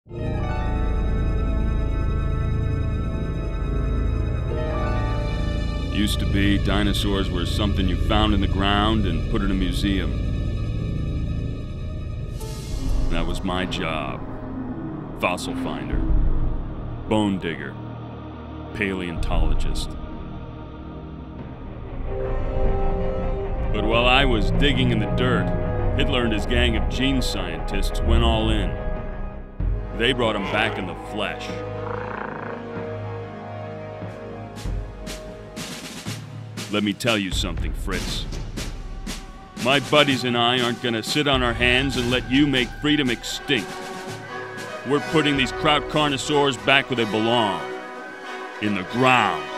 Used to be, dinosaurs were something you found in the ground and put in a museum. That was my job. Fossil finder, bone digger, paleontologist. But while I was digging in the dirt, Hitler and his gang of gene scientists went all in. They brought him back in the flesh. Let me tell you something, Fritz. My buddies and I aren't gonna sit on our hands and let you make freedom extinct. We're putting these kraut carnosaurs back where they belong. In the ground.